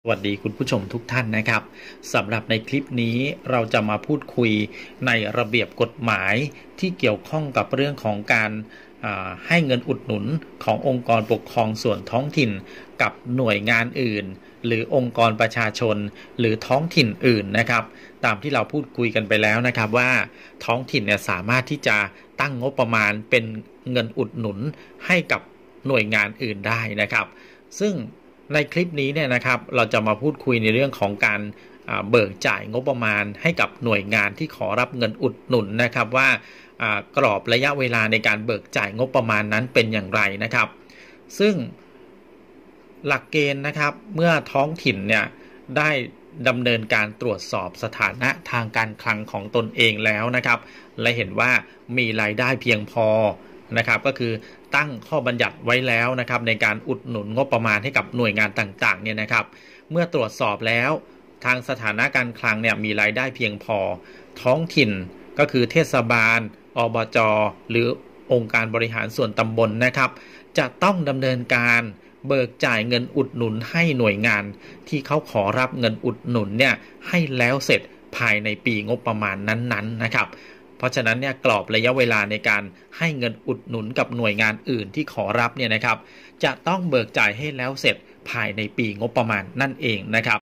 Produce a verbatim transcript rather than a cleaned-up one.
สวัสดีคุณผู้ชมทุกท่านนะครับสำหรับในคลิปนี้เราจะมาพูดคุยในระเบียบกฎหมายที่เกี่ยวข้องกับเรื่องของการให้เงินอุดหนุนขององค์กรปกครองส่วนท้องถิ่นกับหน่วยงานอื่นหรือองค์กรประชาชนหรือท้องถิ่นอื่นนะครับตามที่เราพูดคุยกันไปแล้วนะครับว่าท้องถิ่นเนี่ยสามารถที่จะตั้งงบประมาณเป็นเงินอุดหนุนให้กับหน่วยงานอื่นได้นะครับซึ่งในคลิปนี้เนี่ยนะครับเราจะมาพูดคุยในเรื่องของการเบิกจ่ายงบประมาณให้กับหน่วยงานที่ขอรับเงินอุดหนุนนะครับว่ากรอบระยะเวลาในการเบิกจ่ายงบประมาณนั้นเป็นอย่างไรนะครับซึ่งหลักเกณฑ์นะครับเมื่อท้องถิ่นเนี่ยได้ดำเนินการตรวจสอบสถานะทางการคลังของตนเองแล้วนะครับและเห็นว่ามีรายได้เพียงพอนะครับก็คือตั้งข้อบัญญัติไว้แล้วนะครับในการอุดหนุนงบประมาณให้กับหน่วยงานต่างๆเนี่ยนะครับเมื่อตรวจสอบแล้วทางสถานะการคลังเนี่ยมีรายได้เพียงพอท้องถิ่นก็คือเทศบาลอบจ.หรือองค์การบริหารส่วนตำบลนะครับจะต้องดำเนินการเบิกจ่ายเงินอุดหนุนให้หน่วยงานที่เขาขอรับเงินอุดหนุนเนี่ยให้แล้วเสร็จภายในปีงบประมาณนั้นๆนะครับเพราะฉะนั้นเนี่ยกรอบระยะเวลาในการให้เงินอุดหนุนกับหน่วยงานอื่นที่ขอรับเนี่ยนะครับจะต้องเบิกจ่ายให้แล้วเสร็จภายในปีงบประมาณนั่นเองนะครับ